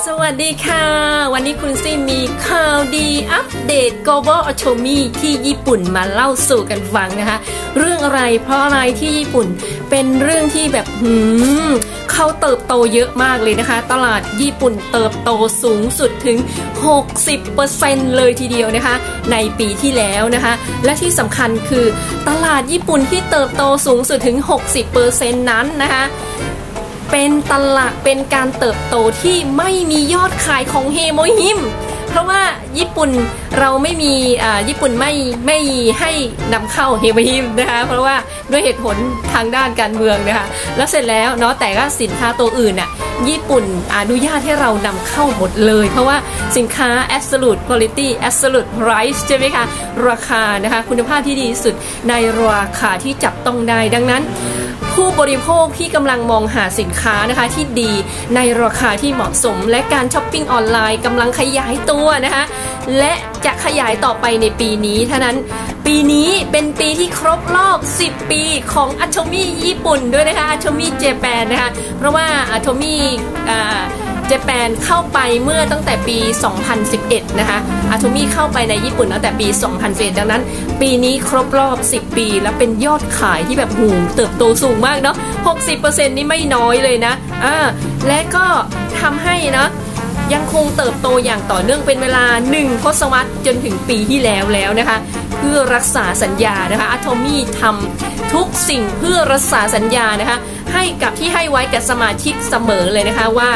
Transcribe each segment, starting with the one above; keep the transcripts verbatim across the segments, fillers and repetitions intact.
สวัสดีค่ะวันนี้คุณซิมีข่าวดีอัปเดต Global Atomy ที่ญี่ปุ่นมาเล่าสู่กันฟังนะคะเรื่องอะไรเพราะอะไรที่ญี่ปุ่นเป็นเรื่องที่แบบหืมเขาเติบโตเยอะมากเลยนะคะตลาดญี่ปุ่นเติบโตสูงสุดถึง หกสิบเปอร์เซ็นต์ เลยทีเดียวนะคะในปีที่แล้วนะคะและที่สำคัญคือตลาดญี่ปุ่นที่เติบโตสูงสุดถึง หกสิบเปอร์เซ็นต์ นั้นนะคะเป็นตลาดเป็นการเติบโตที่ไม่มียอดขายของเฮโมฮิมเพราะว่าญี่ปุ่นเราไม่มีอ่าญี่ปุ่นไม่ไม่ให้นำเข้าเฮโมฮิมนะคะเพราะว่าด้วยเหตุผลทางด้านการเมืองนะคะแล้วเสร็จแล้วเนาะแต่ก็สินค้าตัวอื่นน่ะญี่ปุ่นอนุญาตให้เรานำเข้าหมดเลยเพราะว่าสินค้า absolute quality absolute price ใช่ไหมคะราคานะคะคุณภาพที่ดีที่สุดในราคาที่จับต้องได้ดังนั้นผู้บริโภคที่กำลังมองหาสินค้านะคะที่ดีในราคาที่เหมาะสมและการช้อปปิ้งออนไลน์กำลังขยายตัวนะคะและจะขยายต่อไปในปีนี้เท่านั้นปีนี้เป็นปีที่ครบรอบสิบปีของ Atomy ญี่ปุ่นด้วยนะคะ Atomy Japan นะคะเพราะว่า Atomy อ่าเจแปนเข้าไปเมื่อตั้งแต่ปีสองพันสิบเอ็ดนะคะ Atomy เข้าไปในญี่ปุ่นตั้งแต่ปีสองพันสิบเอ็ดดังนั้นปีนี้ครบรอบสิบปีแล้วเป็นยอดขายที่แบบหูเติบโตสูงมากเนาะ หกสิบเปอร์เซ็นต์ นี่ไม่น้อยเลยนะอ่าและก็ทำให้นะยังคงเติบโตอย่างต่อเนื่องเป็นเวลาหนึ่งทศวรรษจนถึงปีที่แล้วแล้วนะคะเพื่อรักษาสัญญานะคะ Atomy ทำทุกสิ่งเพื่อรักษาสัญญานะคะให้กับที่ให้ไว้กับสมาชิกเสมอเลยนะคะว่า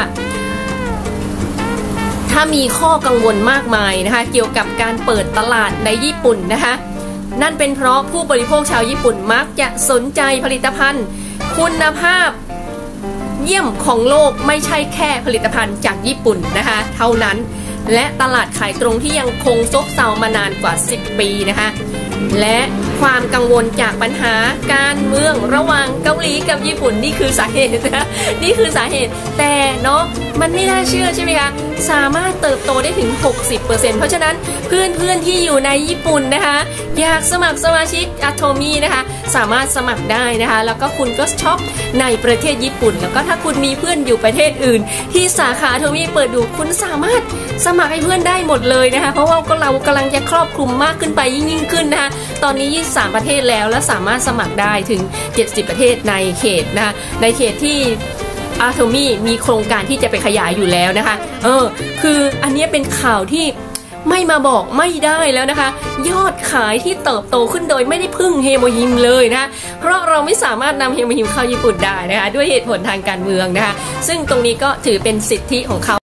ถ้ามีข้อกังวลมากมายนะคะเกี่ยวกับการเปิดตลาดในญี่ปุ่นนะคะนั่นเป็นเพราะผู้บริโภคชาวญี่ปุ่นมักจะสนใจผลิตภัณฑ์คุณภาพเยี่ยมของโลกไม่ใช่แค่ผลิตภัณฑ์จากญี่ปุ่นนะคะเท่านั้นและตลาดขายตรงที่ยังคงซบเซามานานกว่าสิบปีนะคะและความกังวลจากปัญหาการเมืองระหว่างเกาหลีกับญี่ปุ่นนี่คือสาเหตุนะนี่คือสาเหตุแต่เนาะมันไม่น่าเชื่อใช่ไหมคะสามารถเติบโตได้ถึง หกสิบเปอร์เซ็นต์ เพราะฉะนั้นเพื่อนๆที่อยู่ในญี่ปุ่นนะคะอยากสมัครสมาชิก Atomy นะคะสามารถสมัครได้นะคะแล้วก็คุณก็ช็อปในประเทศญี่ปุ่นแล้วก็ถ้าคุณมีเพื่อนอยู่ประเทศอื่นที่สาขา Atomy เปิดดูคุณสามารถสมัครให้เพื่อนได้หมดเลยนะคะเพราะว่าเรากำลังจะครอบคลุมมากขึ้นไปยิ่งๆขึ้นนะคะตอนนี้ยี่สิบสามประเทศแล้วและสามารถสมัครได้ถึงเจ็ดสิบประเทศในเขตนะคะในเขตที่Atomy มีโครงการที่จะไปขยายอยู่แล้วนะคะเออคืออันนี้เป็นข่าวที่ไม่มาบอกไม่ได้แล้วนะคะยอดขายที่เติบโตขึ้นโดยไม่ได้พึ่งเฮโมฮิมเลยนะเพราะเราไม่สามารถนำเฮโมฮิมเข้าญี่ปุ่นได้นะคะด้วยเหตุผลทางการเมืองนะคะซึ่งตรงนี้ก็ถือเป็นสิทธิของเขา